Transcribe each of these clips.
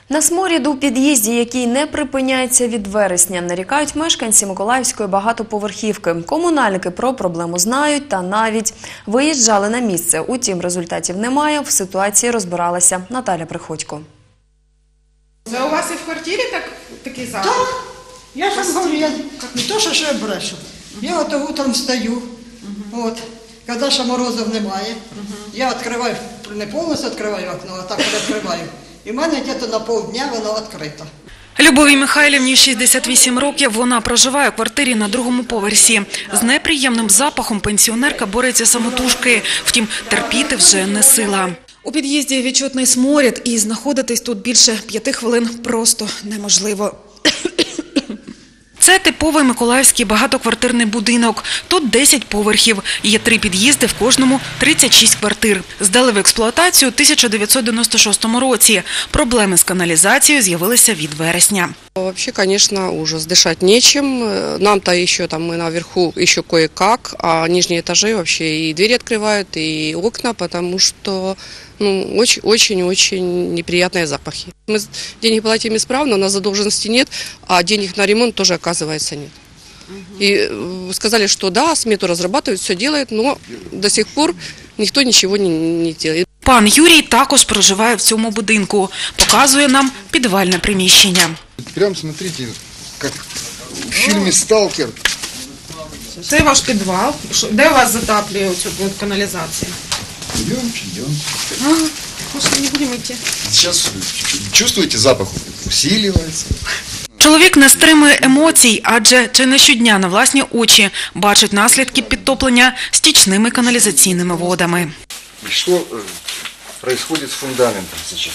На сморід у під'їзді, який не припиняється від вересня, нарікають мешканці Миколаївської багатоповерхівки. Комунальники про проблему знають та навіть виїжджали на місце. Утім, результатів немає, в ситуації розбиралася Наталя Приходько. Це у вас і в квартирі такий запах? Так, я ж вам говорю, не то, що я брешу. Я от утром встаю, коли ще морозів немає, я відкриваю, не повністю відкриваю окно, а так відкриваю. І в мене десь на півдня воно відкрито. Любові Михайлівні 68 років, вона проживає у квартирі на другому поверсі. З неприємним запахом пенсіонерка бореться самотужки, втім терпіти вже не сила. У під'їзді відчутний сморід і знаходитись тут більше 5 хвилин просто неможливо. Це типовий миколаївський багатоквартирний будинок. Тут 10 поверхів. Є 3 під'їзди, в кожному 36 квартир. Здали в експлуатацію у 1996 році. Проблеми з каналізацією з'явилися від вересня. Вообще, конечно, ужас. Дышать нечем. Нам-то еще мы наверху еще кое-как, а нижние этажи вообще и двери открывают, и окна, потому что очень-очень неприятные запахи. Мы деньги платим исправно, у нас задолженности нет, а денег на ремонт тоже, оказывается, нет. И сказали, что да, смету разрабатывают, все делают, но до сих пор никто ничего не делает. Пан Юрій також проживає в цьому будинку. Показує нам підвальне приміщення. Прям смотрите, как в фильме «Сталкер». Це ваш підвал. Де у вас затаплює цю каналізацію? Идем. Пошли, не будемо йти. Сейчас чувствуете, запах усиливается. Чоловік не стримує емоцій, адже чи не щодня на власні очі бачить наслідки підтоплення стічними каналізаційними водами. Что происходит с фундаментом сейчас?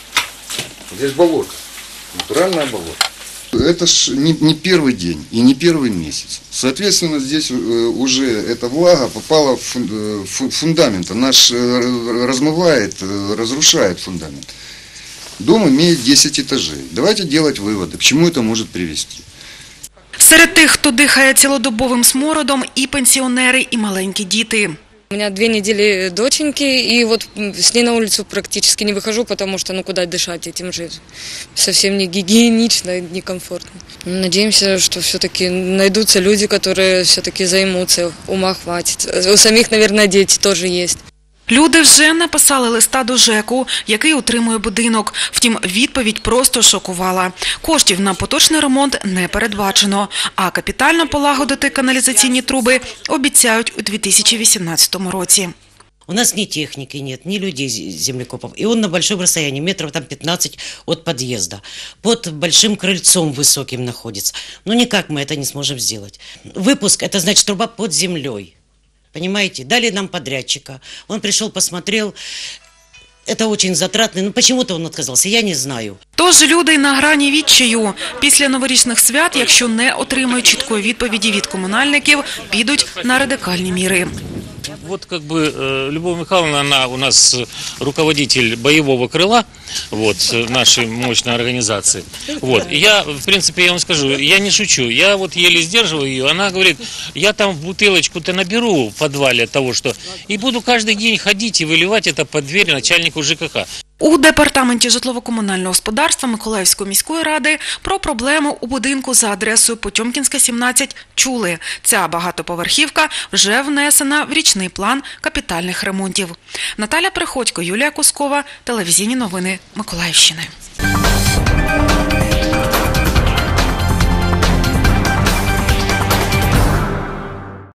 Здесь болото, натуральное болото. Это ж не первый день и не первый месяц. Соответственно, здесь уже эта влага попала в фундамент. Она ж размывает, разрушает фундамент. Дом имеет 10 этажей. Давайте делать выводы, к чему это может привести. Серед тих, хто дихає цілодобовим смородом, і пенсіонери, і маленькі діти. У меня 2 недели доченьки, и вот с ней на улицу практически не выхожу, потому что, куда дышать этим же. Совсем не гигиенично, некомфортно. Надеемся, что все-таки найдутся люди, которые все-таки займутся, ума хватит. У самих, наверное, дети тоже есть. Люди вже написали листа до ЖЕКу, який утримує будинок. Втім, відповідь просто шокувала. Коштів на поточний ремонт не передбачено, а капітально полагодити каналізаційні труби обіцяють у 2018 році. У нас ни техники нет, ни людей, землекопов. И он на большом расстоянии, метров 15 от подъезда. Под большим крыльцом высоким находится. Никак мы это не сможем сделать. Выпуск – это значит труба под землей. Понимаете? Дали нам подрядчика. Он пришел, посмотрел. Это очень затратно. Почему-то он отказался, я не знаю. Тож люди на грані відчаю. Після новорічних свят, якщо не отримають чіткої відповіді від комунальників, підуть на радикальні міри. Вот Любовь Михайловна, она у нас руководитель боевого крыла, нашей мощной организации. И я, в принципе, я вам скажу, я не шучу, я еле сдерживаю ее, она говорит, я там бутылочку-то наберу в подвале того, что, и буду каждый день ходить и выливать это под дверь начальнику ЖКХ. У департаменті житлово-комунального господарства Миколаївської міської ради про проблему у будинку за адресою Потьомкінська, 17 чули. Ця багатоповерхівка вже внесена в річний план капітальних ремонтів. Наталя Приходько, Юлія Кускова, телевізійні новини Миколаївщини.